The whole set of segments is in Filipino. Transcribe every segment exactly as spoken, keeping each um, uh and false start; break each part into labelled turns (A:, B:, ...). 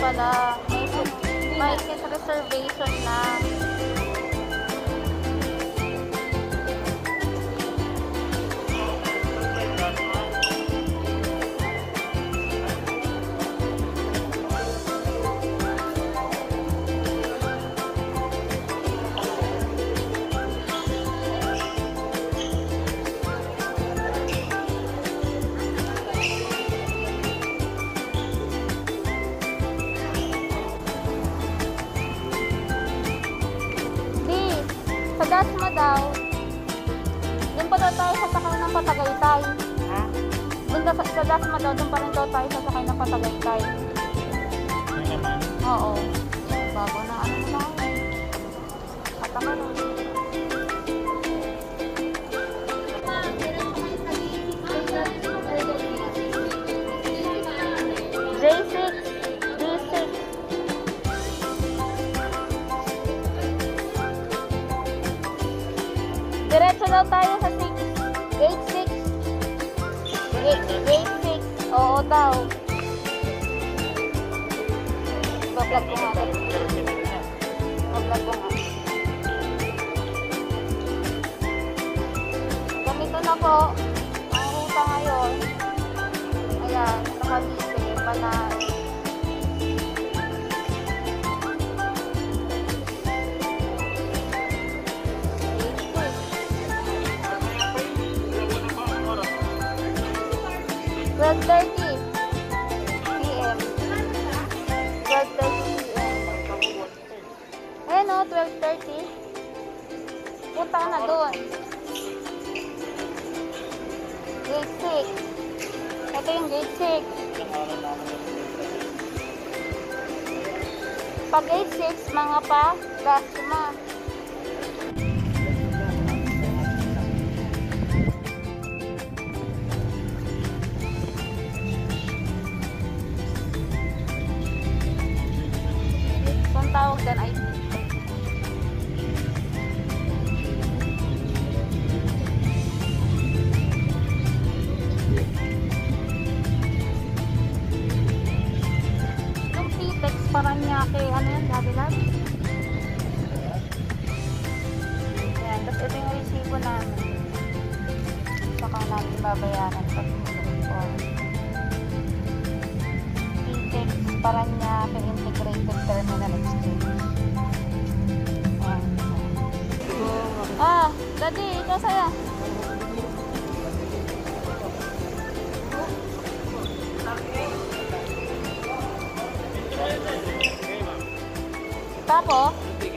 A: pala. May, may seat reservation na. Sa Dasma daw, doon pa daw tayo sasakay ng Patagaytay.
B: Ha?
A: Doon sa, sa Dasma daw, doon pa rin daw tayo sasakay ng Patagaytay.
B: Ano naman?
A: Oo. Bago na ano na ako. Pataka na. J six, D six. Diretso daw tayo sa six, gate six. Gate six. Oo daw. Bablog ko nga. Bablog ko nga. Ganito na po ang ruta ngayon. Ayan, sa Cavite, Panay. twelve thirty p m twelve thirty p m Ayan o, twelve thirty. Punta ka na doon. Gate six. Ito yung gate six. Pag gate six, mga pa, Dasma. Kung tawag dyan ay yung P-Tex Paranaque, ano yan, Gabilag? Yan, tapos ito yung resibo namin. Saka namin babayaran sa report. P-Tex Paranaque Integrated Terminal Exchange. Yan. Ah, Daddy, ito sa'yo. Tapos,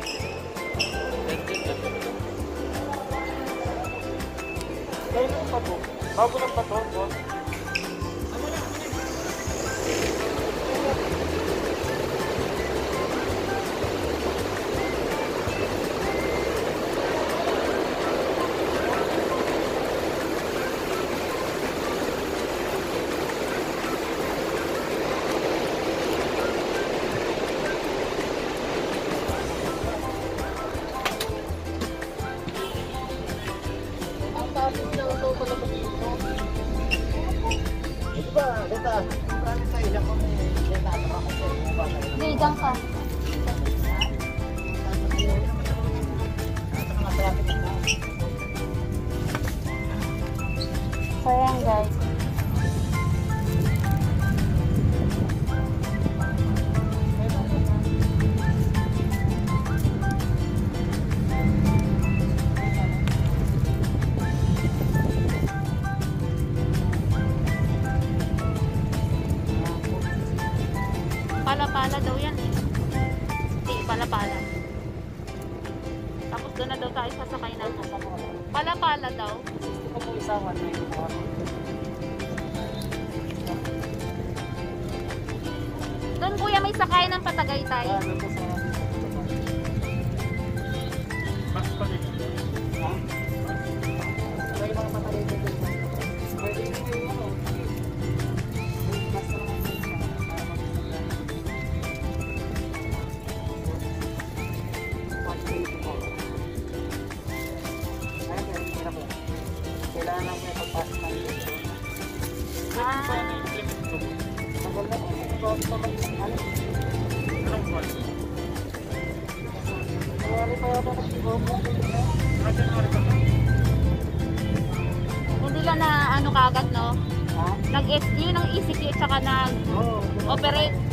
B: Kailan pa po? Bago lang pa to, boss?
A: hindi, dyan ka. So, yan guys. Pala-pala daw yan eh. Hindi, pala-pala. Tapos doon na daw tayo sasakay na. Pala-pala daw.
B: Gusto ko po isawan na yung mga.
A: Doon kuya may sakay ng Patagaytay.
B: Ano po sa mas pa rin. Ha? May mga Patagaytay din. Pwede yung ano. Mas na naman siya. Kailangan lang may pagpasok ng dito.
A: Ah.
B: Maganda. Maganda. ba nag-opo?
A: Hindi lang na ano kagad, no?
B: Ha?
A: Nag-S D ng E C Q at saka
B: Oo.
A: nag-operate.